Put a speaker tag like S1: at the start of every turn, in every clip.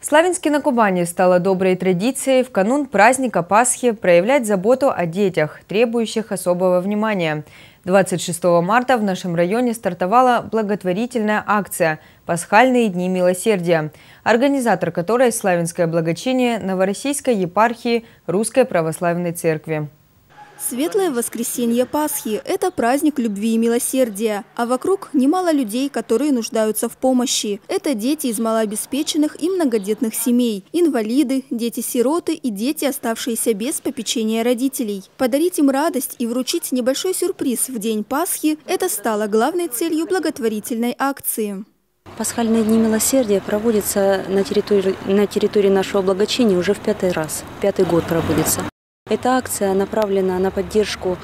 S1: В Славянске на Кубани стало доброй традицией в канун праздника Пасхи проявлять заботу о детях, требующих особого внимания. 26 марта в нашем районе стартовала благотворительная акция «Пасхальные дни милосердия», организатор которой – Славянское благочиние Новороссийской епархии Русской Православной Церкви.
S2: Светлое воскресенье Пасхи – это праздник любви и милосердия, а вокруг немало людей, которые нуждаются в помощи. Это дети из малообеспеченных и многодетных семей, инвалиды, дети-сироты и дети, оставшиеся без попечения родителей. Подарить им радость и вручить небольшой сюрприз в день Пасхи – это стало главной целью благотворительной акции.
S3: Пасхальные дни милосердия проводятся на территории нашего благочиния уже в пятый год проводится. Эта акция направлена на поддержку,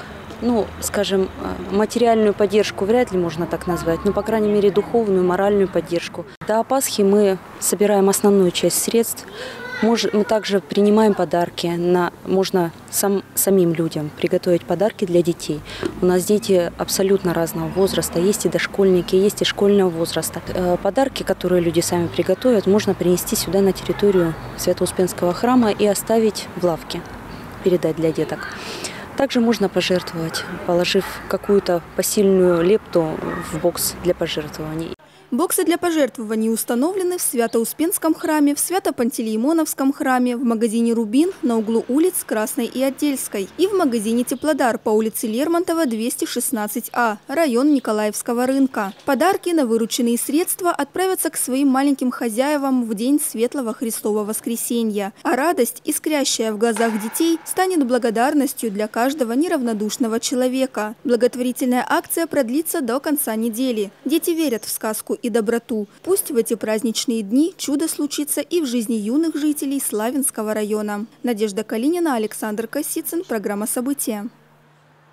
S3: материальную поддержку вряд ли можно так назвать, но, по крайней мере, духовную, моральную поддержку. До Пасхи мы собираем основную часть средств. Мы также принимаем подарки. Можно самим людям приготовить подарки для детей. У нас дети абсолютно разного возраста. Есть и дошкольники, есть и школьного возраста. Подарки, которые люди сами приготовят, можно принести сюда на территорию Свято-Успенского храма и оставить в лавке, передать для деток. Также можно пожертвовать, положив какую-то посильную лепту в бокс для пожертвований.
S2: Боксы для пожертвований установлены в Свято-Успенском храме, в Свято-Пантелеймоновском храме, в магазине «Рубин» на углу улиц Красной и Отдельской и в магазине «Теплодар» по улице Лермонтова, 216А, район Николаевского рынка. Подарки на вырученные средства отправятся к своим маленьким хозяевам в день Светлого Христова Воскресенья. А радость, искрящая в глазах детей, станет благодарностью для каждого неравнодушного человека. Благотворительная акция продлится до конца недели. Дети верят в сказку и доброту. Пусть в эти праздничные дни чудо случится и в жизни юных жителей Славянского района. Надежда Калинина, Александр Косицын. Программа «События».